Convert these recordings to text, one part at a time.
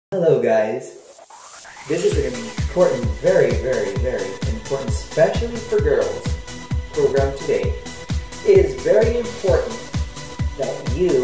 Hello guys, this is an important, very important, especially for girls, program today. It is very important that you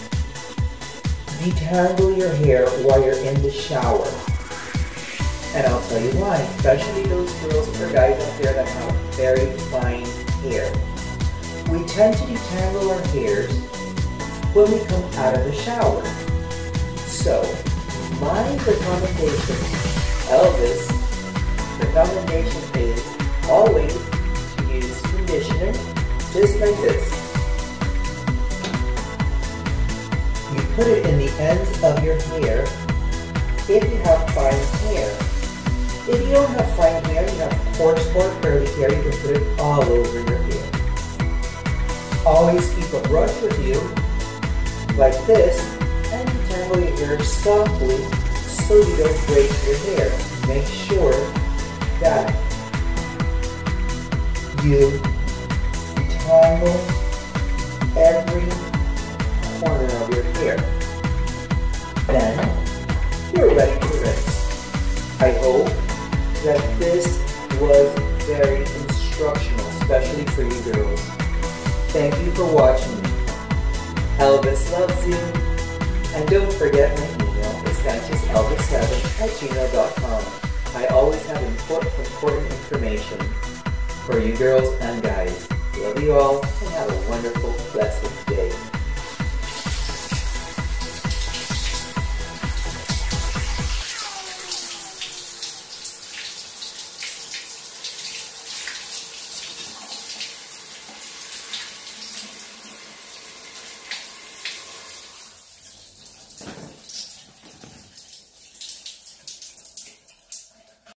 detangle your hair while you're in the shower. And I'll tell you why, especially those girls or guys out there that have very fine hair. We tend to detangle our hairs when we come out of the shower. So, my recommendation, Elvis' recommendation is always to use conditioner just like this. You put it in the ends of your hair if you have fine hair. If you don't have fine hair, you have coarse or curly hair, you can put it all over your hair. Always keep a brush with you like this and detangle your hair softly so you don't break your hair. Make sure that you detangle every corner of your hair. Then you're ready to rinse. I hope that this was very instructional, especially for you girls. Thank you for watching me. Elvis loves you. And don't forget my email is sanchezelvis7@gmail.com. I always have important information for you girls and guys. Love you all and have a wonderful, blessed